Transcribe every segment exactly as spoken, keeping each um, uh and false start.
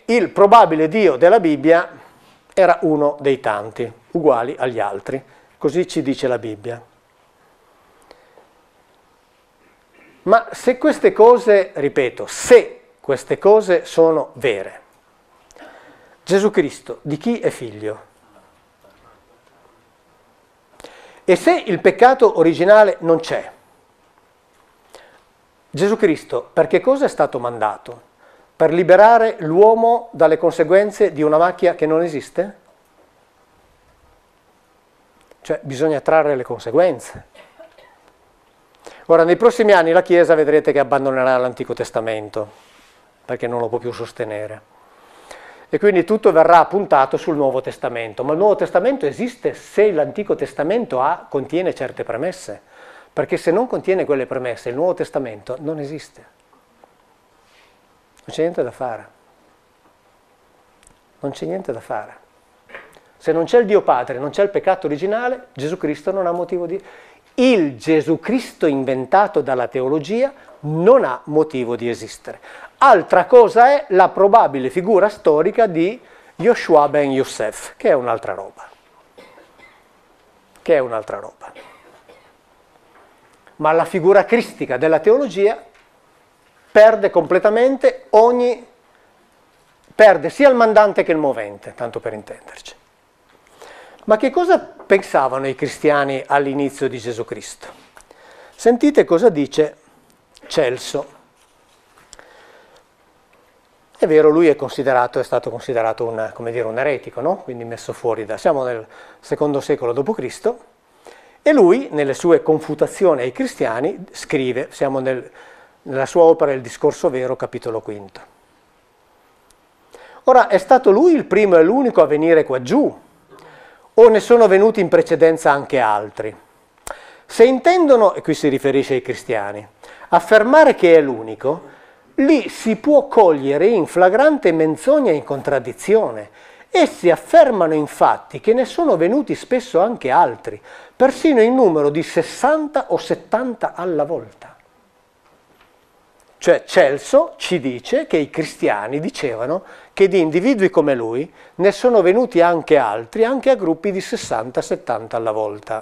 il probabile Dio della Bibbia era uno dei tanti, uguali agli altri. Così ci dice la Bibbia. Ma se queste cose, ripeto, se queste cose sono vere, Gesù Cristo di chi è figlio? E se il peccato originale non c'è, Gesù Cristo per che cosa è stato mandato? Per liberare l'uomo dalle conseguenze di una macchia che non esiste? Cioè bisogna trarre le conseguenze. Ora, nei prossimi anni la Chiesa vedrete che abbandonerà l'Antico Testamento, perché non lo può più sostenere. E quindi tutto verrà puntato sul Nuovo Testamento. Ma il Nuovo Testamento esiste se l'Antico Testamento ha, contiene certe premesse. Perché se non contiene quelle premesse, il Nuovo Testamento non esiste. Non c'è niente da fare. Non c'è niente da fare. Se non c'è il Dio Padre, non c'è il peccato originale, Gesù Cristo non ha motivo di... Il Gesù Cristo inventato dalla teologia non ha motivo di esistere. Altra cosa è la probabile figura storica di Yoshua ben Yosef, che è un'altra roba. Che è un'altra roba. Ma la figura cristica della teologia perde completamente ogni... perde sia il mandante che il movente, tanto per intenderci. Ma che cosa pensavano i cristiani all'inizio di Gesù Cristo? Sentite cosa dice Celso. È vero, lui è considerato, è stato considerato un, come dire, un eretico, no? Quindi messo fuori da... Siamo nel secondo secolo dopo Cristo e lui, nelle sue confutazioni ai cristiani, scrive, siamo nel, nella sua opera Il discorso vero, capitolo quinto. Ora, è stato lui il primo e l'unico a venire qua giù? O ne sono venuti in precedenza anche altri? Se intendono, e qui si riferisce ai cristiani, affermare che è l'unico, lì si può cogliere in flagrante menzogna e in contraddizione. Essi affermano infatti che ne sono venuti spesso anche altri, persino in numero di sessanta o settanta alla volta. Cioè Celso ci dice che i cristiani dicevano che di individui come lui ne sono venuti anche altri, anche a gruppi di sessanta settanta alla volta.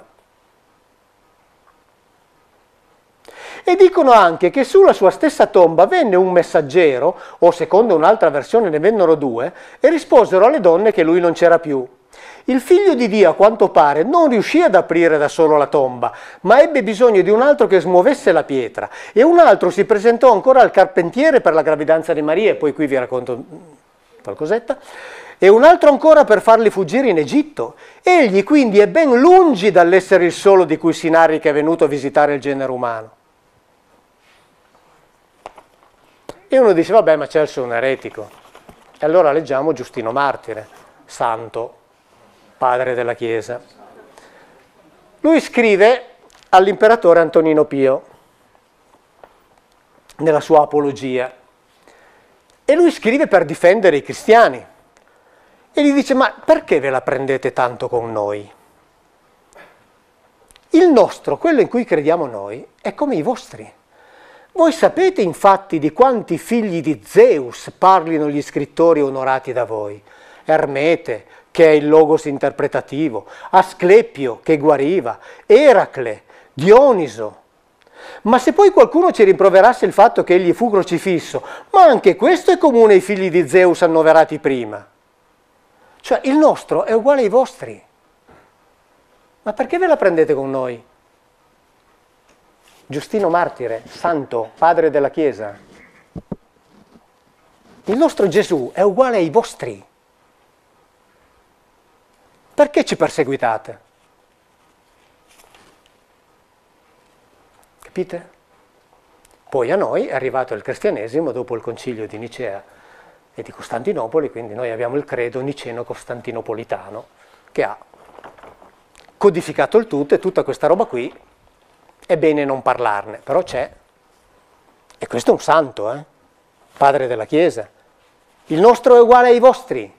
E dicono anche che sulla sua stessa tomba venne un messaggero, o secondo un'altra versione ne vennero due, e risposero alle donne che lui non c'era più. Il figlio di Dio, a quanto pare, non riuscì ad aprire da solo la tomba, ma ebbe bisogno di un altro che smuovesse la pietra. E un altro si presentò ancora al carpentiere per la gravidanza di Maria, e poi qui vi racconto qualcosetta, e un altro ancora per farli fuggire in Egitto. Egli quindi è ben lungi dall'essere il solo di cui si narri che è venuto a visitare il genere umano. E uno dice, vabbè, ma Celso è un eretico. E allora leggiamo Giustino Martire, santo, padre della Chiesa. Lui scrive all'imperatore Antonino Pio, nella sua apologia, e lui scrive per difendere i cristiani. E gli dice, ma perché ve la prendete tanto con noi? Il nostro, quello in cui crediamo noi, è come i vostri. Voi sapete infatti di quanti figli di Zeus parlino gli scrittori onorati da voi? Ermete, che è il logos interpretativo, Asclepio, che guariva, Eracle, Dioniso. Ma se poi qualcuno ci rimproverasse il fatto che egli fu crocifisso, ma anche questo è comune ai figli di Zeus annoverati prima. Cioè il nostro è uguale ai vostri. Ma perché ve la prendete con noi? Giustino Martire, santo, padre della Chiesa. Il nostro Gesù è uguale ai vostri. Perché ci perseguitate? Capite? Poi a noi è arrivato il cristianesimo dopo il concilio di Nicea e di Costantinopoli, quindi noi abbiamo il credo niceno-costantinopolitano che ha codificato il tutto e tutta questa roba qui è bene non parlarne, però c'è. E questo è un santo, eh? Padre della Chiesa. Il nostro è uguale ai vostri.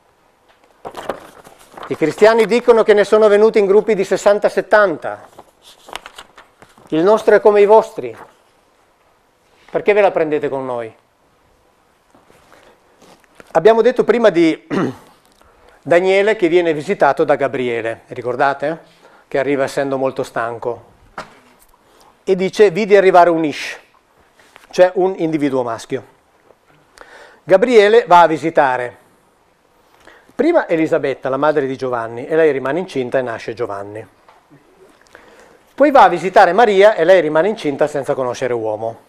I cristiani dicono che ne sono venuti in gruppi di sessanta settanta. Il nostro è come i vostri. Perché ve la prendete con noi? Abbiamo detto prima di Daniele che viene visitato da Gabriele, ricordate? Che arriva essendo molto stanco. E dice, vidi arrivare un Ish, cioè un individuo maschio. Gabriele va a visitare prima Elisabetta, la madre di Giovanni, e lei rimane incinta e nasce Giovanni. Poi va a visitare Maria e lei rimane incinta senza conoscere uomo.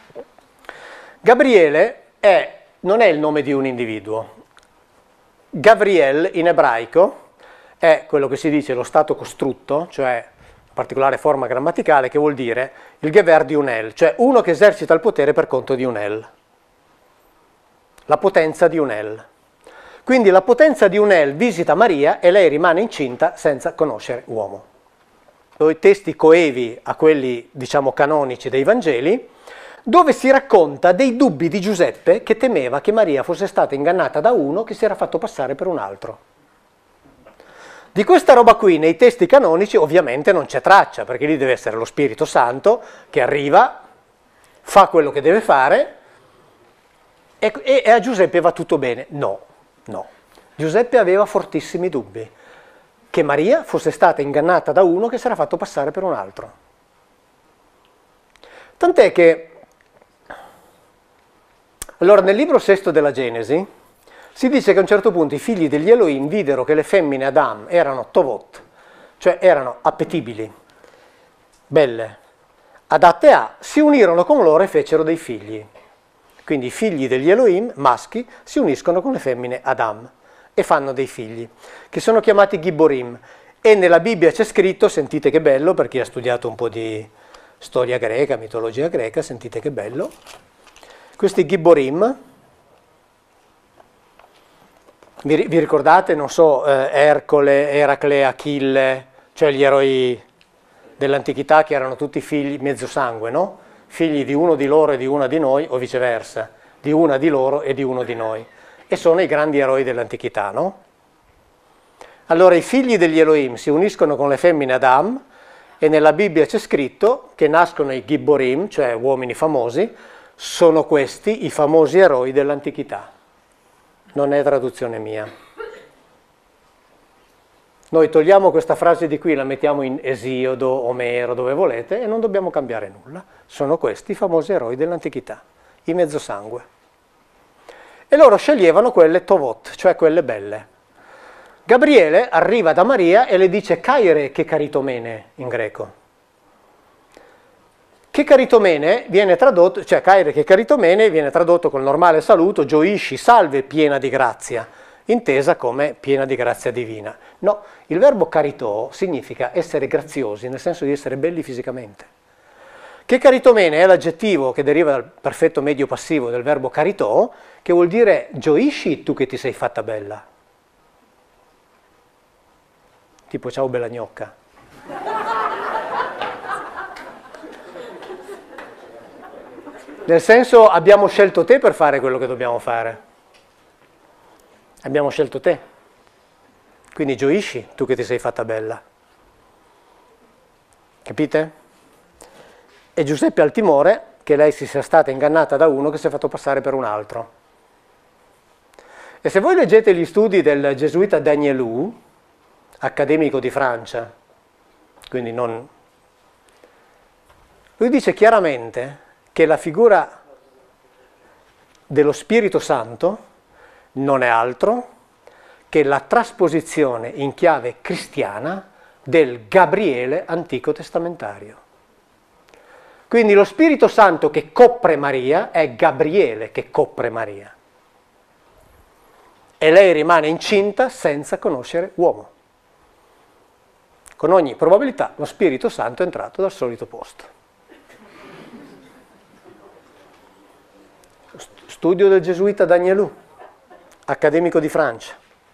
Gabriele è, non è il nome di un individuo. Gavriel in ebraico è quello che si dice lo stato costrutto, cioè particolare forma grammaticale, che vuol dire il gever di un el, cioè uno che esercita il potere per conto di un el. La potenza di un el. Quindi la potenza di un el visita Maria e lei rimane incinta senza conoscere uomo. I testi coevi a quelli, diciamo, canonici dei Vangeli, dove si racconta dei dubbi di Giuseppe che temeva che Maria fosse stata ingannata da uno che si era fatto passare per un altro. Di questa roba qui nei testi canonici ovviamente non c'è traccia, perché lì deve essere lo Spirito Santo che arriva, fa quello che deve fare e, e, e a Giuseppe va tutto bene. No, no. Giuseppe aveva fortissimi dubbi che Maria fosse stata ingannata da uno che si era fatto passare per un altro. Tant'è che allora nel libro sesto della Genesi si dice che a un certo punto i figli degli Elohim videro che le femmine Adam erano tovot, cioè erano appetibili, belle, adatte a, si unirono con loro e fecero dei figli. Quindi i figli degli Elohim, maschi, si uniscono con le femmine Adam e fanno dei figli, che sono chiamati Gibborim. E nella Bibbia c'è scritto, sentite che bello, per chi ha studiato un po' di storia greca, mitologia greca, sentite che bello, questi Gibborim, vi, vi ricordate, non so, eh, Ercole, Eracle, Achille, cioè gli eroi dell'antichità che erano tutti figli mezzo sangue, no? Figli di uno di loro e di una di noi, o viceversa, di una di loro e di uno di noi. E sono i grandi eroi dell'antichità, no? Allora i figli degli Elohim si uniscono con le femmine Adam e nella Bibbia c'è scritto che nascono i Gibborim, cioè uomini famosi. Sono questi i famosi eroi dell'antichità. Non è traduzione mia. Noi togliamo questa frase di qui, la mettiamo in Esiodo, Omero, dove volete, e non dobbiamo cambiare nulla. Sono questi i famosi eroi dell'antichità, i mezzosangue. E loro sceglievano quelle tovot, cioè quelle belle. Gabriele arriva da Maria e le dice Kaire che caritomene in greco. Che caritomene viene tradotto, cioè Kaire che caritomene viene tradotto col normale saluto, gioisci, salve, piena di grazia, intesa come piena di grazia divina. No, il verbo caritò significa essere graziosi, nel senso di essere belli fisicamente. Che caritomene è l'aggettivo che deriva dal perfetto medio passivo del verbo caritò, che vuol dire gioisci tu che ti sei fatta bella. Tipo ciao bella gnocca. Nel senso, abbiamo scelto te per fare quello che dobbiamo fare. Abbiamo scelto te. Quindi gioisci tu che ti sei fatta bella. Capite? E Giuseppe ha il timore che lei si sia stata ingannata da uno che si è fatto passare per un altro. E se voi leggete gli studi del gesuita Danielou, accademico di Francia, quindi non... lui dice chiaramente che la figura dello Spirito Santo non è altro che la trasposizione in chiave cristiana del Gabriele antico testamentario. Quindi lo Spirito Santo che copre Maria è Gabriele che copre Maria. E lei rimane incinta senza conoscere uomo. Con ogni probabilità lo Spirito Santo è entrato dal solito posto. Studio del gesuita Danielou, accademico di Francia.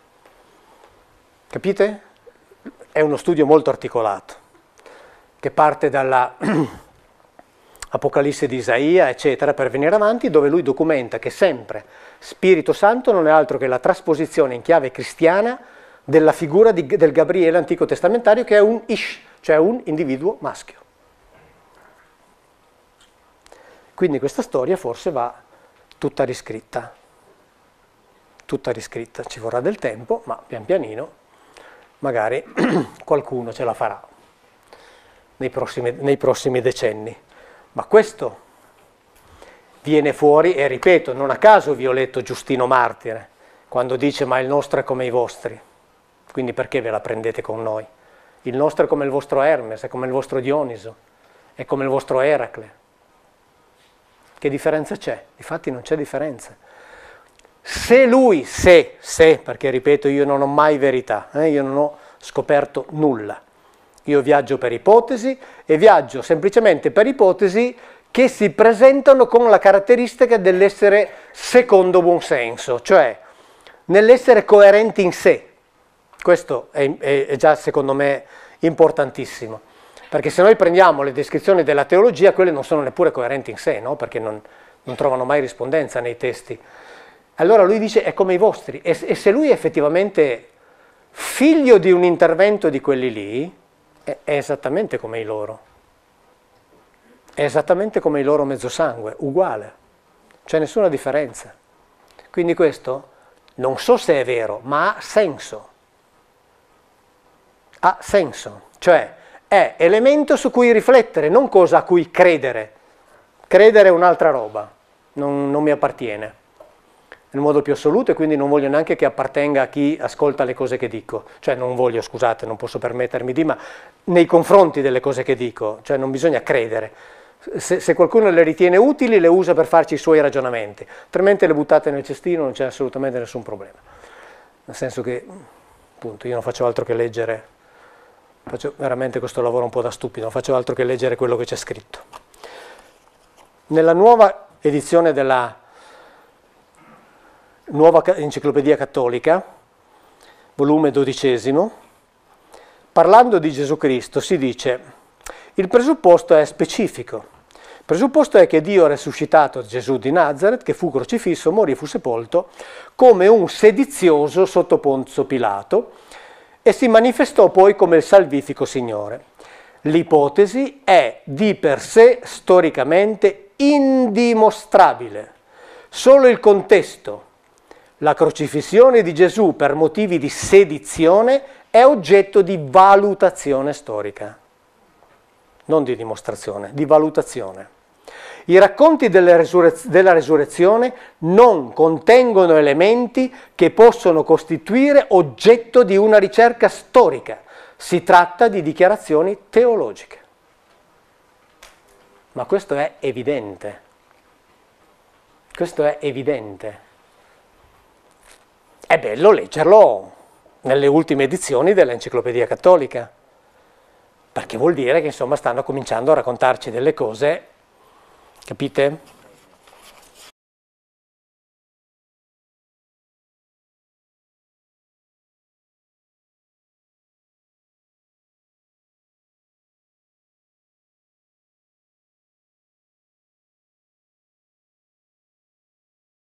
Capite? È uno studio molto articolato, che parte dalla Apocalisse di Isaia, eccetera, per venire avanti, dove lui documenta che sempre Spirito Santo non è altro che la trasposizione in chiave cristiana della figura di, del Gabriele antico testamentario, che è un Ish, cioè un individuo maschio. Quindi questa storia forse va tutta riscritta. tutta riscritta, ci vorrà del tempo, ma pian pianino magari qualcuno ce la farà nei prossimi, nei prossimi decenni. Ma questo viene fuori, e ripeto, non a caso vi ho letto Giustino Martire, quando dice ma il nostro è come i vostri, quindi perché ve la prendete con noi? Il nostro è come il vostro Hermes, è come il vostro Dioniso, è come il vostro Eracle. Che differenza c'è? Difatti non c'è differenza. Se lui, se, se, perché ripeto io non ho mai verità, eh, io non ho scoperto nulla, io viaggio per ipotesi e viaggio semplicemente per ipotesi che si presentano con la caratteristica dell'essere secondo buon senso, cioè nell'essere coerenti in sé. Questo è, è, è già secondo me importantissimo, perché se noi prendiamo le descrizioni della teologia, quelle non sono neppure coerenti in sé, no? Perché non, non trovano mai rispondenza nei testi. Allora lui dice è come i vostri, e, e se lui è effettivamente figlio di un intervento di quelli lì, è, è esattamente come i loro, è esattamente come il loro mezzosangue, uguale, c'è nessuna differenza. Quindi questo non so se è vero, ma ha senso. Ha senso, cioè è elemento su cui riflettere, non cosa a cui credere. Credere è un'altra roba, non, non mi appartiene nel modo più assoluto, e quindi non voglio neanche che appartenga a chi ascolta le cose che dico, cioè non voglio, scusate, non posso permettermi di, ma nei confronti delle cose che dico, cioè non bisogna credere. Se, se qualcuno le ritiene utili, le usa per farci i suoi ragionamenti, altrimenti le buttate nel cestino, non c'è assolutamente nessun problema. Nel senso che, appunto, io non faccio altro che leggere, faccio veramente questo lavoro un po' da stupido, non faccio altro che leggere quello che c'è scritto. Nella nuova edizione della Nuova Enciclopedia Cattolica, volume dodicesimo, parlando di Gesù Cristo si dice: il presupposto è specifico. Il presupposto è che Dio ha resuscitato Gesù di Nazareth, che fu crocifisso, morì, fu sepolto, come un sedizioso sotto Ponzio Pilato, e si manifestò poi come il salvifico Signore. L'ipotesi è di per sé storicamente indimostrabile. Solo il contesto, la crocifissione di Gesù per motivi di sedizione, è oggetto di valutazione storica, non di dimostrazione, di valutazione. I racconti della, resurrez- della resurrezione non contengono elementi che possono costituire oggetto di una ricerca storica. Si tratta di dichiarazioni teologiche. Ma questo è evidente. Questo è evidente. È bello leggerlo nelle ultime edizioni dell'Enciclopedia Cattolica, perché vuol dire che insomma stanno cominciando a raccontarci delle cose, capite?